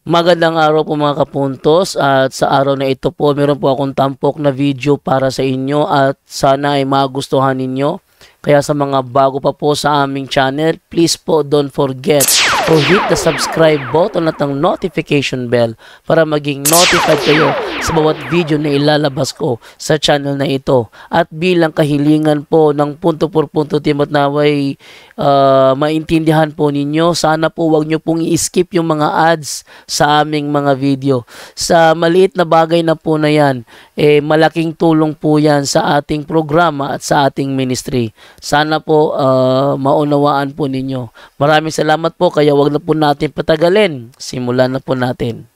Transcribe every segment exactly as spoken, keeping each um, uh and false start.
Magandang araw po mga kapuntos, at sa araw na ito po meron po akong tampok na video para sa inyo at sana ay magustuhan ninyo. Kaya sa mga bago pa po sa aming channel, please po don't forget to hit the subscribe button at ang notification bell para maging notified kayo sa bawat video na ilalabas ko sa channel na ito. At bilang kahilingan po ng punto por punto team at naway uh, maintindihan po ninyo, sana po wag nyo pong i-skip yung mga ads sa aming mga video. Sa maliit na bagay na po na yan, eh, malaking tulong po yan sa ating programa at sa ating ministry. Sana po uh, maunawaan po ninyo. Maraming salamat po, kaya wag na po natin patagalin. Simulan na po natin.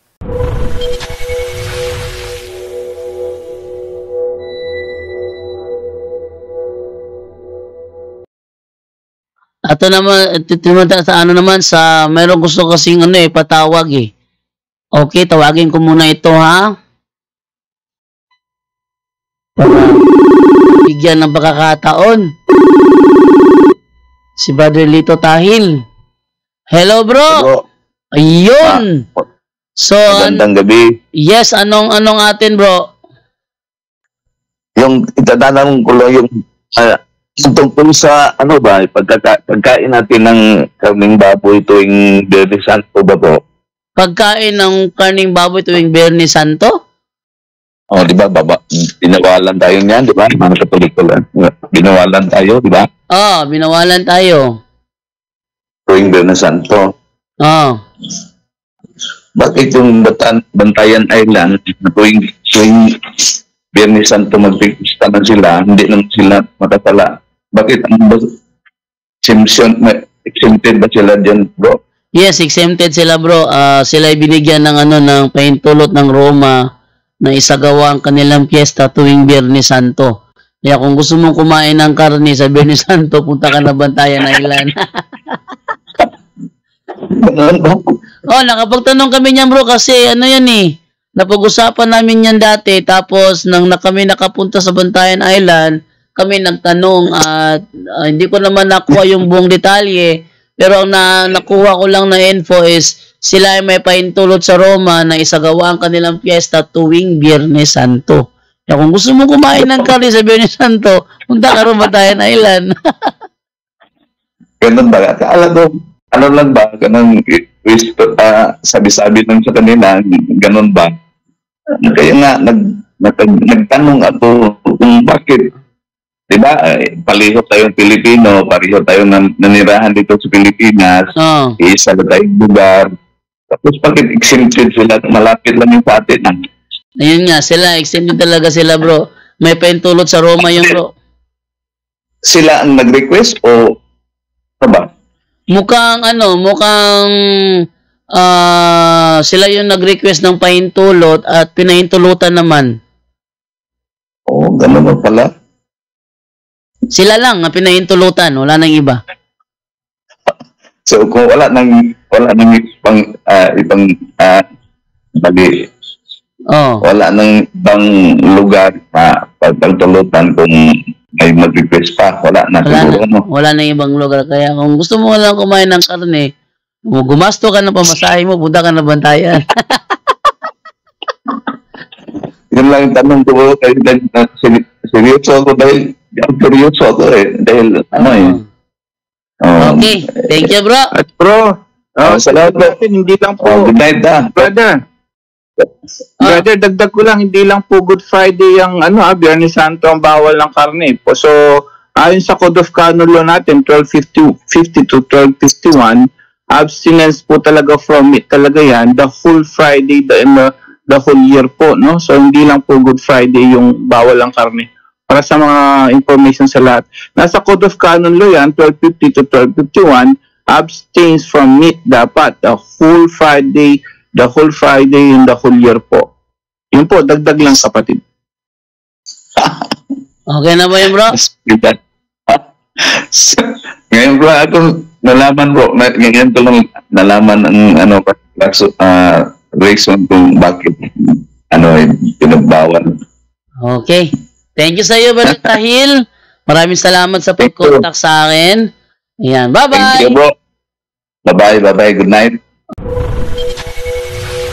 Ato naman, titimata sa ano naman, sa mayroong gusto kasing ano eh, patawag eh. Okay, tawagin ko muna ito ha. Para bigyan ng pagkakataon. Si Brother Lito Tahil. Hello bro. Hello. Ayun. Ah, so, magandang gabi. Yes, anong anong atin bro? Yung itatanong ko lang yung uh, tungkol sa ano ba, pagkaka, pagkain natin ng karning baboy tuwing Biyernes Santo ba po? Pagkain ng karning baboy tuwing Biyernes Santo? Oh, di ba, baba, binawalan tayo niyan, di ba? Mga Katoliko lang. Binawalan tayo, di ba? Oh, binawalan tayo. Tuwing Biyernes Santo. Oh. Bakit yung Batan, Bantayan Island, tuwing, tuwing Biyernes Santo magpipista na sila, hindi naman sila makasala? Bakit ang exemption, exempted ba sila dyan, bro? Yes, exempted sila bro. Uh, sila ay binigyan ng ano ng pahintulot ng Roma na isagawa ang kanilang piyesta tuwing Biyernes Santo. Kaya kung gusto mong kumain ng karne sa Biyernes Santo, punta ka na Bantayan Island. Oh, nakapagtanong kami niyan bro kasi ano yan eh. Napag-usapan namin yan dati, tapos nang na kami nakapunta sa Bantayan Island, kami nagtanong at uh, hindi ko naman nakuha yung buong detalye, pero ang na, nakuha ko lang na info is sila ay may pahintulot sa Roma na isagawa ang kanilang piyesta tuwing Biyernes Santo. Kaya kung gusto mo kumain ng karne sa Biyernes Santo, punta ka rin Bantayan Island. Ganun ba? Akala ko, ano lang ba? Ganun, uh, sabi-sabi lang sa kanila, ganun ba? Kaya nga, nag, nag, nagtanong ako kung bakit. Diba, eh, paliho tayong Pilipino, paliho tayong nan nanirahan dito sa Pilipinas, oh. Isa na tayong lugar. Tapos bakit exempted sila, malapit lang yung sa atin. Ah. Ayun nga, sila, exempted talaga sila bro. May pahintulot sa Roma yung bro. Sila ang nag-request o ano ba? Mukhang ano, mukhang uh, sila yung nag-request ng pahintulot at pinahintulutan naman. Oo, oh, gano'n ba pala? Sila lang na pinahintulutan, wala nang iba. So kung wala nang wala nang ibang uh, ibang uh, bali, oh. Wala nang ibang lugar na pagtulutan kung may mag-request pa, wala na wala siguro, na, no? wala nang ibang lugar. Kaya kung gusto mo lang kumain ng karne, gumasto ka ng pamasahe mo, punta ka na Bantayan. Yun lang yung tanong ko kayo dahil seryoso ako dahil seryoso ako eh dahil ano eh. Um, okay, thank you bro. At bro, uh, salamat bro. Hindi lang po. Oh, good night ah. Brother. Brother, dagdag ko lang, hindi lang po Good Friday ang ano, ah, Biyernes Santo ang bawal ng karne po. So, ayon sa Code of Canon Law natin, twelve fifty to twelve fifty-one, abstinence po talaga from it talaga yan, the whole Friday, the, the, the whole year po, no? So, hindi lang po Good Friday yung bawal ang karne. Para sa mga information sa lahat. Nasa Code of Canon Law yan, twelve fifty to twelve fifty-one, abstains from meat dapat, the whole Friday, the whole Friday and the whole year po. Yun po, dagdag lang kapatid. Okay na ba yun bro? Ngayon bro, ako nalaman bro, ngayon ko lang nalaman ang ano, uh, reason kung bakit ano, pinagbawal. Okay. Thank you sa iyo, Brother Tahil. Maraming salamat sa pag-contact sa akin. Ayan, bye-bye. Thank you, bro. Bye-bye, bye-bye. Good night.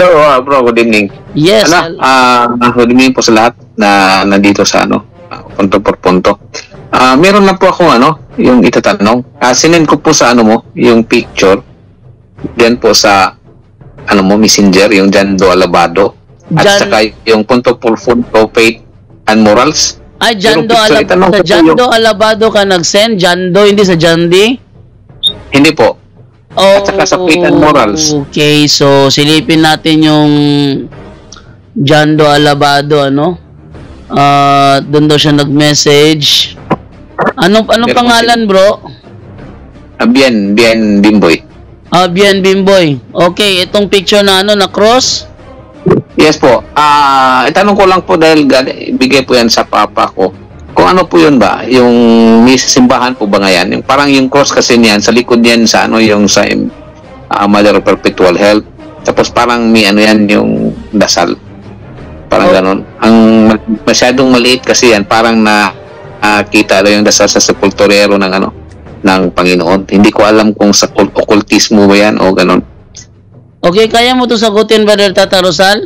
Hello, uh, bro. Good evening. Yes. Ano, ah, good evening po sa lahat na nandito sa ano, ah, punto por punto. Ah, meron lang po ako ano, yung itatanong. Ah, sinend ko po sa ano mo, yung picture. Diyan po sa ano mo, Messenger, yung Jando Alabado. At Jan- saka yung punto por punto faith and morals. Ay, Jando, Pero picture, Alab- itanong sa ko po Jando yung- Alabado ka nag-send? Jando, hindi sa Jandi? Hindi po. Oh, At saka sa faith and morals. Okay, so silipin natin yung Jando Alabado, ano? Ah, doon daw siya nag-message. Anong anong Meron pangalan, bro? Ah, bien, bien, Bimboy. Ah, Bien Bimboy. Okay, itong picture na ano, na cross? Yes po. Ah, itanong ko lang po dahil gal- bigay po yan sa papa ko. Kung ano po yun ba? Yung may simbahan po ba ngayon? Yung parang yung cross kasi niyan, sa likod niyan sa ano, yung sa uh, Mother of Perpetual Health. Tapos parang may ano yan, yung dasal. Parang Oh. ganon. Ang masyadong maliit kasi yan, parang na uh, kita daw yung dasal sa sepulturero ng ano, ng Panginoon. Hindi ko alam kung sa occultismo ba yan o ganon. Okay, kaya mo to sagutin, Brother Tata Rosal?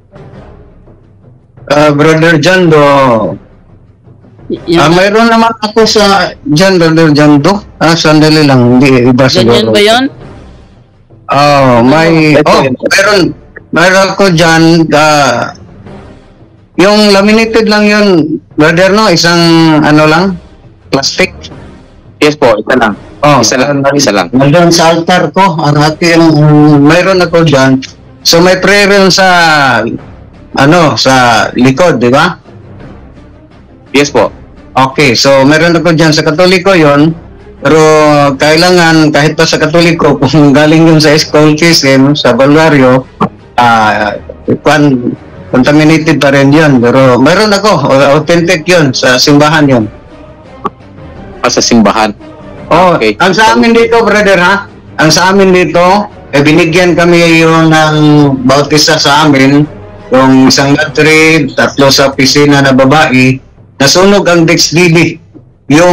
Ah, Brother Jando, Y- yung- ah, mayroon naman ako sa dyan, Brother Jando. Ah, sandali lang, hindi iba ganyan siguro. ba yun? Oh, may, Ito oh, yun. meron, meron ako dyan, ah, yung laminated lang yun, Brother, no? Isang, ano lang, plastic. Yes po, isa lang. Oh, Isa lang, ah, isa lang. Nandun sa altar ko, ang aking, um, mayroon ako dyan. So, may prayer yun sa, ano, sa likod, di ba? Yes po. Okay, so meron ako dyan sa Katoliko yon, pero kailangan kahit pa sa Katoliko, kung galing yun sa occultism, sa Bulgario, ah, uh, contaminated pa rin yun. Pero meron ako, authentic yun, sa simbahan yun. Ah, sa simbahan. Oh, Okay. ang sa amin dito, brother, ha? Ang sa amin dito, eh, binigyan kami yung ng bautista sa amin, yung isang latrib, tatlo sa pisina na babae, nasunog ang Dex D D. Yung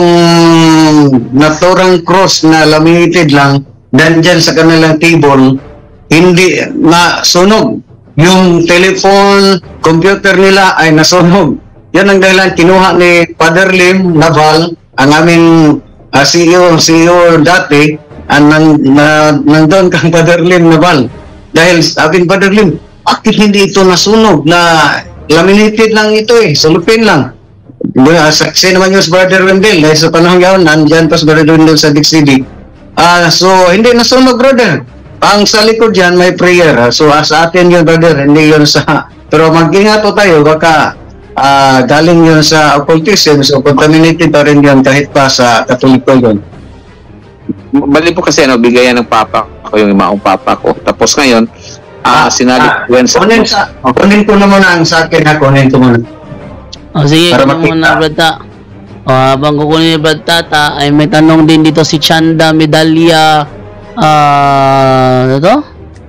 naturang cross na laminated lang, nandyan sa kanilang table, hindi nasunog. Yung telephone, computer nila ay nasunog. Yan ang dahilan, kinuha ni Father Lim Naval, ang aming uh, C E O, C E O dati, ang nang, na, nandun kang Father Lim Naval. Dahil sabi ni Father Lim, bakit hindi ito nasunog na laminated lang ito eh, sulupin lang. Uh, saksi naman yung Brother Wendell dahil sa panahon yun, nandyan pa si Brother Wendell sa Dix City. Ah, so hindi nasunog, brother. Ang sa likod dyan may prayer. ah. So uh, sa atin yun, brother, hindi yun sa... Pero mag-ingat po tayo, baka ah, galing yun sa occultism, so contaminated pa rin yun kahit pa sa Katoliko yun. Bali po kasi ano, bigayan ng papa ko, yung imaong papa ko. Tapos ngayon, ah, sinali ko yan sa... kunin, sa, kunin ko na muna ang sa akin, ha? Kunin ko muna. O sige, Para kunin mo makita. na, Brad Ta. O, habang kukunin ni Brad Tata, ay may tanong din dito si Chanda Medalya, ah, ano to?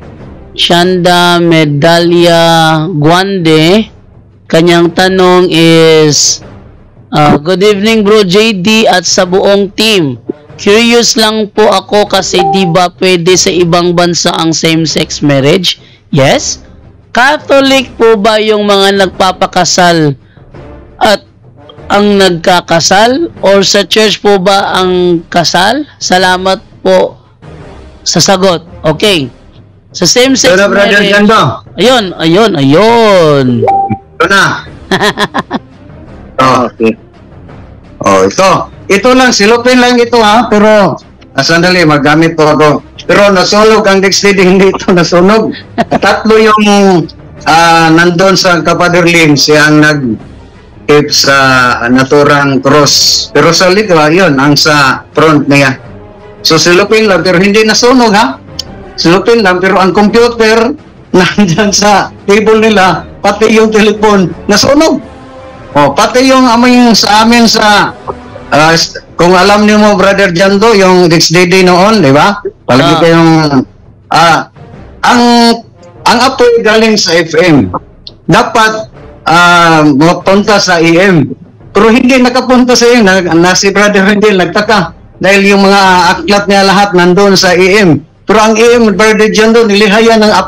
Chanda Medalya Guande. Kanyang tanong is, ah, good evening bro J D at sa buong team. Curious lang po ako kasi di ba pwede sa ibang bansa ang same-sex marriage? Yes? Catholic po ba yung mga nagpapakasal at ang nagkakasal, or sa church po ba ang kasal? Salamat po sa sagot. Okay. Sa same-sex Ito na, brother marriage. Jando. Ayun, ayun, ayun. Ito na. Ah, okay. Oh, ito. Ito lang, silupin lang ito, ha? Pero, ah, sandali, magamit po ako. Pero nasunog ang Dex D D, hindi ito nasunog. Tatlo yung ah, nandun sa Kapader Lim, siya ang nag keep sa naturang cross. Pero sa likod, yun, ang sa front niya. So silupin lang, pero hindi nasunog, ha? Silupin lang, pero ang computer, nandyan sa table nila, pati yung telephone, nasunog. Oh, pati yung aming sa amin sa ah, kung alam niyo mo, Brother Jando, yung Dex D D noon, di ba? Palagi Ah. kayong ah, ang ang apoy galing sa F M. Dapat ah, mapunta sa E M. Pero hindi nakapunta sa E M. Na, na si Brother Wendell nagtaka dahil yung mga aklat niya lahat nandoon sa E M. Pero ang E M, Brother Jando, nilihayan ng apoy.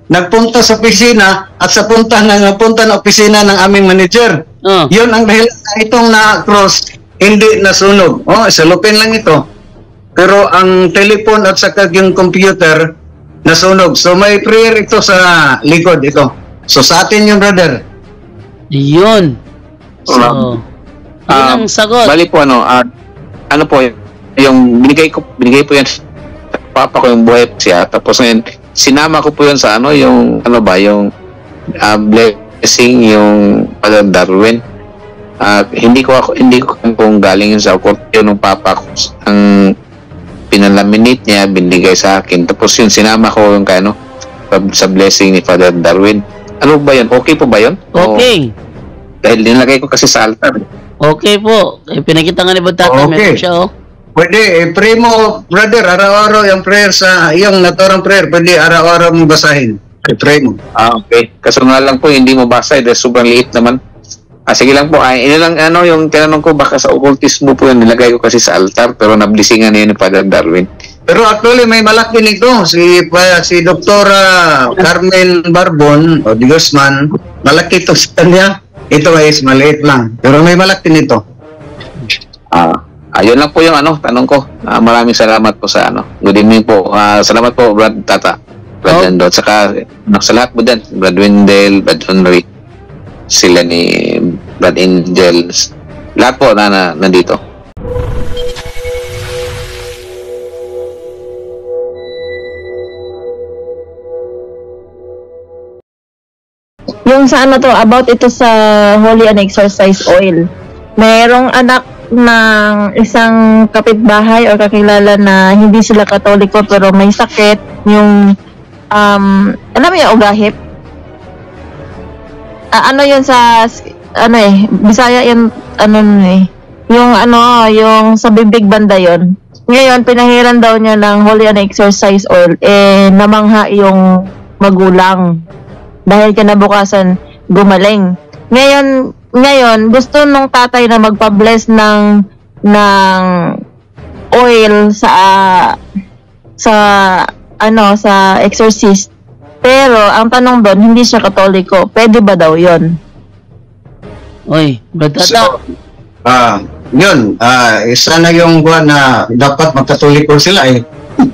nagpunta sa opisina at sa punta ng nagpunta ng opisina ng aming manager. Oh. Yun ang dahil na itong na-cross, hindi nasunog. Oh, salupin lang ito. Pero ang telephone at saka yung computer, nasunog. So may prayer ito sa likod ito. So sa atin yung brother. Yun. So, Um, yun ah, ang sagot. Bali po ano, ah, ano po yung binigay ko binigay po yan sa papa ko yung buhay siya, tapos ngayon sinama ko po yun sa ano yung ano ba yung ah, blessing yung Father Darwin. Ah, hindi ko ako hindi ko kung galing yun sa court yun ng papa ko ang pinalaminate niya binigay sa akin, tapos yun sinama ko yung kano sa blessing ni Father Darwin. Ano ba yun? Okay po ba yun? Okay. O, dahil nilagay ko kasi sa altar. Okay po. Eh, pinakita nga ni Batata, Okay. meron siya, oh. Pwede, eh, pray mo, brother, araw-araw yung prayer sa, yung naturang prayer, pwede araw-araw mong basahin. I-pray mo. Ah, okay. Kaso nga lang po, hindi mo basa, dahil sobrang liit naman. Ah, sige lang po. Ay, ina lang, ano, yung tinanong ko, baka sa occultismo po yun, nilagay ko kasi sa altar, pero nablisingan na yun ni Father Darwin. Pero actually, may malaki nito. Si, pa, si Doktora Carmen Barbon, o Di Guzman, malaki ito sa kanya. Ito guys, maliit lang. Pero may malaki nito. Ah, ayun lang po yung ano, tanong ko. Ah, maraming salamat po sa ano. Good evening po. Ah, salamat po, Brad Tata. Brad Oh. Dando. At saka, no, sa lahat po dyan, Brad Wendell, Brad Henry, sila ni Brad Angels. Lahat po na, na nandito. Yung sa ano to, about ito sa Holy and Exorcise Oil. Merong anak ng isang kapitbahay o kakilala na hindi sila Katoliko pero may sakit, yung um, alam mo yung ugahip? Ah, ano yun sa, ano eh, Bisaya yun, ano nun eh, yung ano, yung sa bibig banda yun. Ngayon, pinahiran daw niya ng Holy and Exorcise Oil, eh, namangha yung magulang. Dahil kinabukasan gumaling. Ngayon, ngayon gusto nung tatay na magpa-bless ng ng oil sa uh, sa ano sa exorcist. Pero ang tanong doon, hindi siya Katoliko. Pwede ba daw 'yon? Oy, Batata. So, ah, yun, ah, isa na yung buwan na dapat magkatoliko sila eh.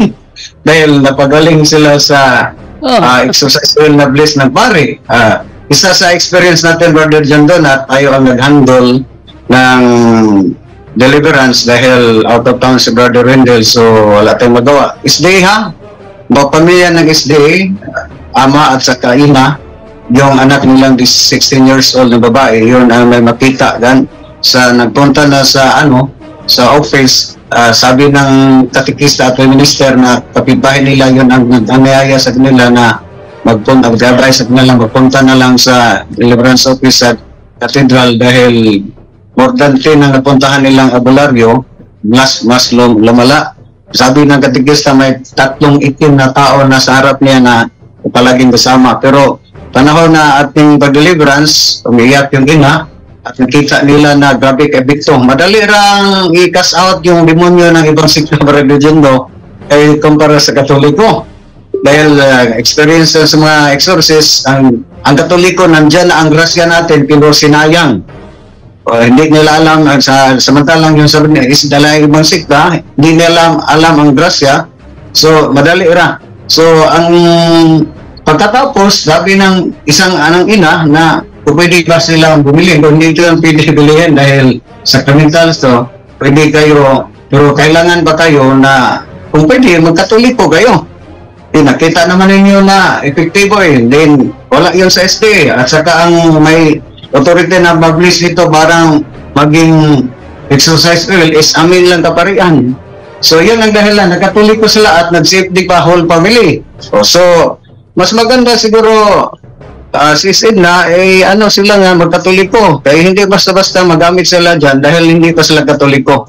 Dahil napagaling sila sa oh. uh, exercise oil na bliss ng pare. Ah, isa sa experience natin, Brother John Don, at tayo ang nag-handle ng deliverance dahil out of town si Brother Wendell, so wala tayong magawa. S D A ha? Mga pamilya ng S D A, ama at saka ina, yung anak nilang sixteen years old na babae, yun ang may makita gan sa nagpunta na sa ano, sa office. Uh, sabi ng katikista at minister na kapitbahay nila yun ang nag-anayaya sa kanila na magpunta, mag-advise sa kanila magpunta na lang sa deliverance office sa cathedral dahil more than ten ang napuntahan nilang abularyo, mas, mas lum, lumala. Sabi ng katikista may tatlong itim na tao na sa harap niya na palaging kasama, pero panahon na ating pag-deliverance, umiyak yung ina, at nakita nila na grabe kay Victor. Madali rang i-cast out yung demonyo ng ibang sikta ng religion do ay kumpara sa Katoliko. Dahil uh, experience sa mga exorcist, ang, ang Katoliko nandyan na ang grasya natin, pero sinayang. O, hindi nila alam, sa, samantalang yung sabi niya, is dala ibang sikta, hindi nila alam, alam ang grasya. So, madali ra. So, ang pagkatapos, sabi ng isang anang ina na kung pwede ba silang bumili, kung hindi ito ang pwede bilihin dahil sacramentals to, pwede kayo, pero kailangan ba kayo na, kung pwede, magkatoliko kayo. Eh, nakita naman ninyo na epektibo eh, then wala yun sa S D A, at saka ang may authority na mag-release nito parang maging exercise oil is amin lang kaparian. So yun ang dahilan, nagkatoliko sila at nag-safety pa whole family. So, so mas maganda siguro Uh, si Sidna, eh, ano sila nga magkatoliko. Kaya hindi basta-basta magamit sila dyan dahil hindi pa sila katoliko.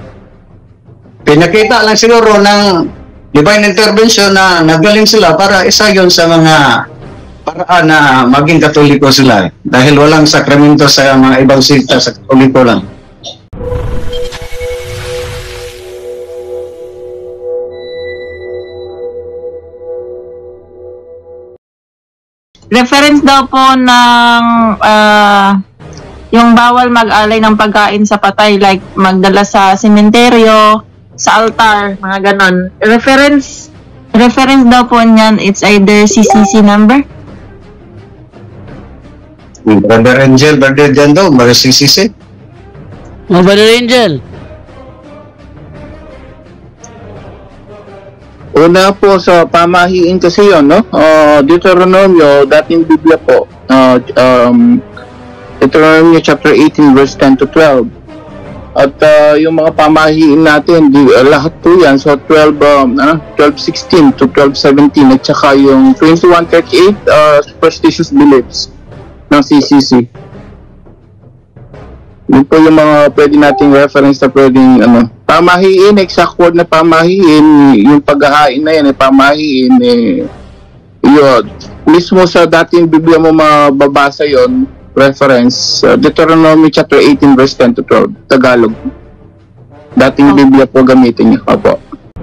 Pinakita lang siguro ng divine intervention na nagaling sila para isa yon sa mga paraan na maging katoliko sila. Dahil walang sakramento sa mga ibang sikta, sa katoliko lang. reference daw po ng ah, yung bawal mag-alay ng pagkain sa patay, like magdala sa sementeryo, sa altar, mga ganon. Reference reference daw po niyan, it's either C C C number. Brother Angel, Brother Jan daw, mga C C C. Mga Brother Angel. Una po sa pamahiin kasi yun, no? Uh, Deuteronomio, dating Biblia po, uh, um, Deuteronomio chapter eighteen verse ten to twelve. At uh, yung mga pamahiin natin, di, uh, lahat po yan, so twelve, um, ano, twelve sixteen to twelve seventeen, at saka yung twenty-one thirty-eight, uh, superstitious beliefs ng C C C. Yun po yung mga pwede nating reference na pwedeng, ano, pamahiin, exact word na pamahiin, yung pag-ahain na yan, eh, pamahiin, eh, yun. Mismo sa dating Biblia mo mababasa yon reference, uh, Deuteronomy chapter eighteen verse ten to twelve, Tagalog. Dating Biblia po gamitin niyo. Opo.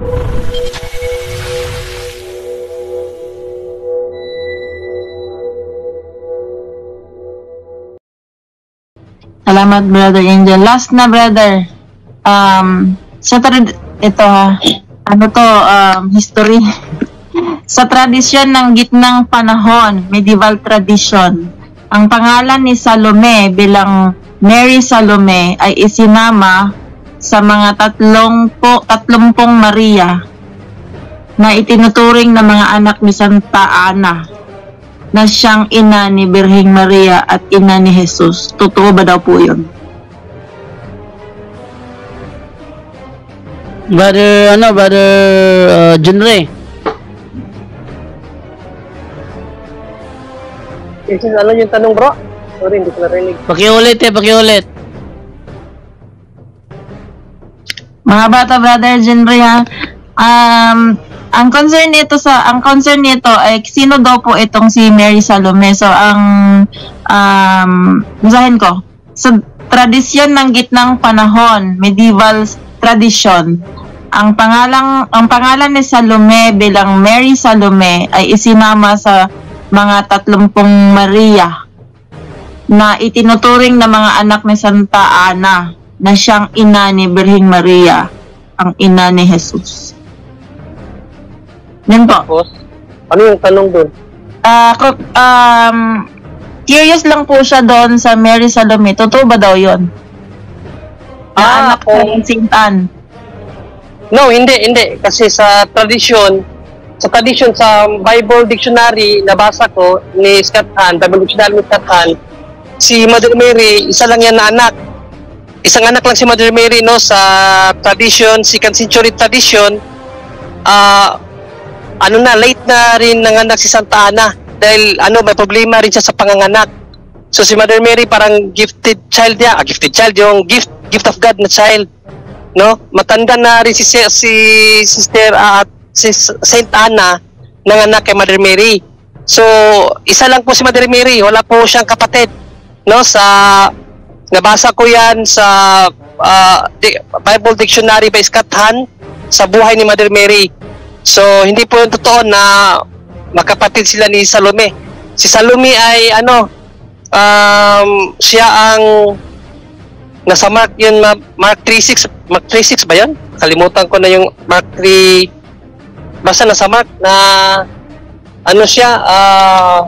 Salamat, Brother Angel. Last na, brother. Um, sa trad- ito ha, ano to, um, history. Sa tradisyon ng gitnang panahon, medieval tradition, ang pangalan ni Salome bilang Mary Salome ay isinama sa mga tatlong po, tatlumpong Maria na itinuturing na mga anak ni Santa Ana, na siyang ina ni Birheng Maria at ina ni Jesus. Totoo ba daw po yun? Brother, ano, Brother uh, John Ray. Kasi ano yung tanong, bro? Sorry, hindi ko narinig. Pakiulit eh, pakiulit. Mga bata, Brother Jenry, ha? Um, ang concern nito sa ang concern nito ay sino daw po itong si Mary Salome. So ang um basahin ko. Sa tradisyon ng gitnang panahon, medieval tradition, ang pangalang ang pangalan ni Salome bilang Mary Salome ay isinama sa mga tatlumpong Maria na itinuturing na mga anak ni Santa Ana, na siyang ina ni Birheng Maria, ang ina ni Jesus. Yan po. Tapos, ano yung tanong doon? Ah, uh, um, curious lang po siya doon sa Mary Salome. Totoo ba daw yun? Na Ah, anak kung- ng Saint Anne. No, hindi, hindi. Kasi sa tradisyon, sa tradisyon sa Bible Dictionary, nabasa ko ni Scott Hahn, Bible Dictionary ni Scott Hahn, si Mother Mary, isa lang yan na anak. Isang anak lang si Mother Mary, no, sa tradition, second century tradition, ah, ano na, late na rin nanganak si Santa Ana dahil ano, may problema rin siya sa panganganak. So si Mother Mary parang gifted child niya, ah, gifted child, yung gift gift of God na child, no? Matanda na rin si si Sister at uh, si Saint Anna nanganak kay Mother Mary. So isa lang po si Mother Mary, wala po siyang kapatid, no? Sa nabasa ko yan sa uh, Bible Dictionary by Scott Hahn sa buhay ni Mother Mary. So, hindi po yung totoo na makapatid sila ni Salome. Si Salome ay, ano, um, siya ang nasa Mark yun, Mark three six, Mark three six ba yun? Kalimutan ko na yung Mark three, basta nasa Mark na, ano siya, ah, uh,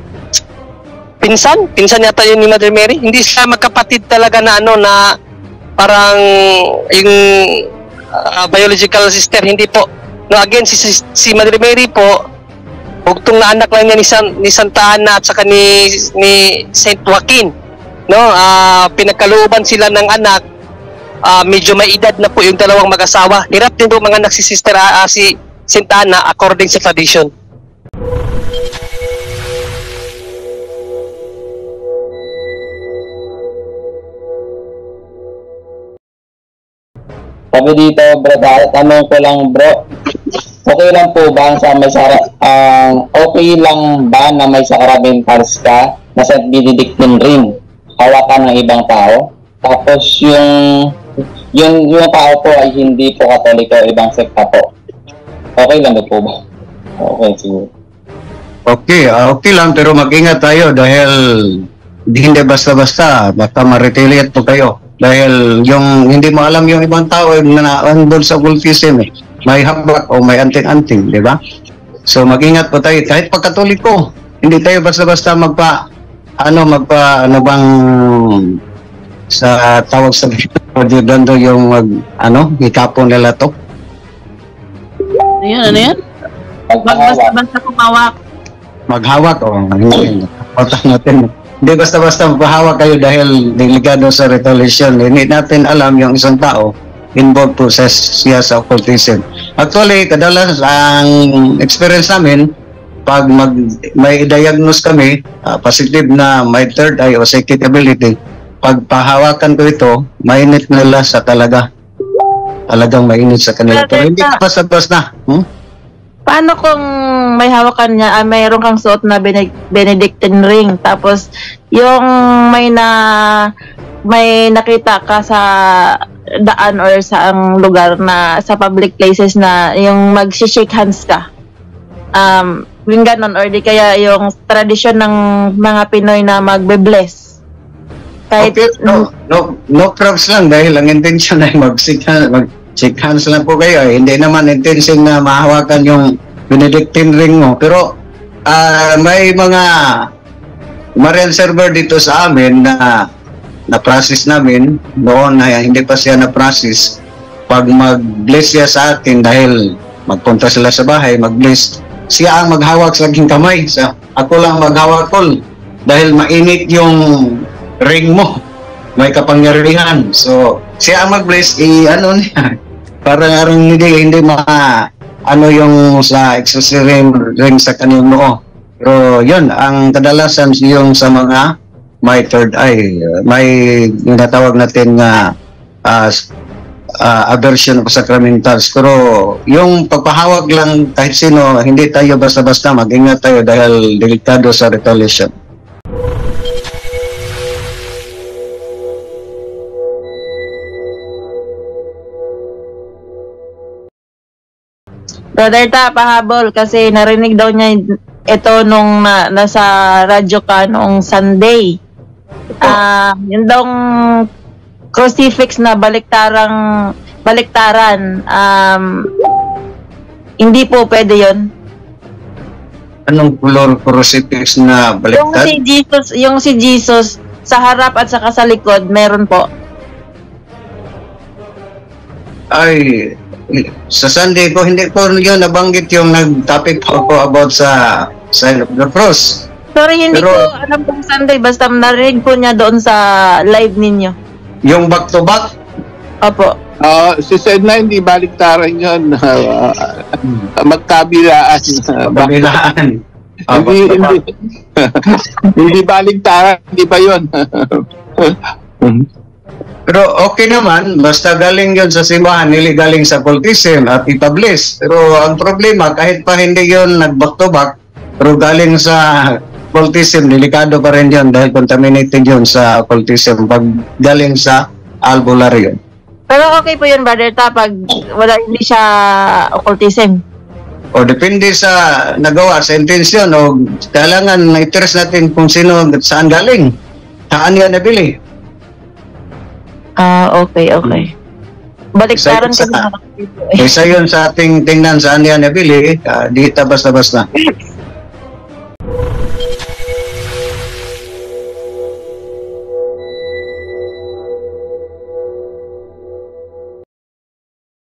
pinsan? Pinsan yata yun ni Mother Mary. Hindi siya magkapatid talaga na, ano, na parang yung uh, biological sister, hindi po. No, again, si, si, si Mother Mary po, bugtong na anak lang niya ni, San, ni Santa Ana at saka ni, ni Saint Joaquin. No, uh, pinagkalooban sila ng anak, uh, medyo may edad na po yung dalawang mag-asawa. Hirap din po mga anak si Sister uh, si Saint Ana according sa tradition. Sabi dito, bro, tanong ko lang, bro, okay lang po ba sa may sara, ang uh, okay lang ba na may sacramentals ka na Saint Benedictine ring, hawakan ng ibang tao? Tapos yung yung yung tao po ay hindi po Katoliko, ibang sekta po. Okay lang po ba? Okay, siguro. Okay, ah, okay lang pero mag-ingat tayo dahil hindi basta-basta baka ma-retaliate po kayo. Dahil yung hindi mo alam yung ibang tao na nandun sa occultism eh. May habak o may anting-anting, di ba? So mag-ingat po tayo. Kahit pagkatoliko, hindi tayo basta-basta magpa, ano, magpa, ano bang sa tawag sa dando yung mag, ano, itapon nila to. Ano yan? Ano yan? Basta-basta kumawak. Maghawak o hindi. Patah natin. Hindi basta-basta magpahawak kayo dahil delikado sa retaliation. Hindi natin alam yung isang tao involved po sa siya sa occultism. Actually, kadalas ang experience namin, pag mag, may diagnose kami, uh, positive na may third eye o psychic ability, pag pahawakan ko ito, mainit nila sa talaga. Talagang mainit sa kanila. Pero hindi ka basta-basta. Hmm? Paano kung may hawakan niya, ah, mayroon kang suot na Benedict Benedictine ring, tapos yung may na may nakita ka sa daan or sa ang lugar na sa public places na yung mag-shake hands ka, um, yung ganon, or di kaya yung tradisyon ng mga Pinoy na magbe-bless kahit okay, no, no, no props lang dahil ang intention ay mag-shake hands, mag-shake hands lang po kayo eh. Hindi naman intention na mahawakan yung Benedictine ring mo. Pero uh, may mga Marian server dito sa amin na na-process namin noon na hindi pa siya na-process. Pag mag-bless siya sa atin dahil magpunta sila sa bahay, mag-bless, siya ang maghawak sa aking kamay. So, ako lang maghawak ko dahil mainit yung ring mo. May kapangyarihan. So, siya ang mag-bless, i ano niya, parang arang hindi, hindi maka ano yung sa accessory ring, ring sa kanyang noo. Pero yun, ang kadalasan yung sa mga may third eye, may natawag natin na uh, uh, aversion of sacramentals. Pero yung pagpahawag lang kahit sino, hindi tayo basta-basta, mag-ingat tayo dahil delikado sa retaliation. Brother Ta, pahabol kasi narinig daw niya ito nung na, nasa radyo ka noong Sunday. Ah, uh, yun daw crucifix na baliktarang baliktaran. Um, hindi po pwede yun. Anong color crucifix na baliktad? Yung si Jesus, yung si Jesus sa harap at saka sa likod, meron po. Ay, sa Sunday ko, hindi ko yun nabanggit yung nag-topic po ako about sa sign of the cross. Sorry, hindi Pero, ko alam kung Sunday, basta narinig po niya doon sa live ninyo. Yung back to back? Opo. Uh, si Sedna, hindi baliktaran yun. Uh, magkabilaan. Kabilaan. Uh, hindi, hindi, hindi baliktaran, hindi ba yun? Pero okay naman, basta galing yun sa simbahan, nili galing sa occultism at ipabliss. Pero ang problema, kahit pa hindi yun nag-back to back, pero galing sa occultism, delikado pa rin yun dahil contaminated yun sa occultism pag galing sa albularyo. Pero okay po yun, Brother Ta, pag wala, hindi siya occultism. O depende sa nagawa, sa intensyon, o kailangan na-interest natin kung sino, saan galing, saan yan nabili. Ah, uh, okay, okay. Baliktaran Isa kasi sa, eh. isa yun sa ating tingnan saan yan nabili, uh, di basta-basta.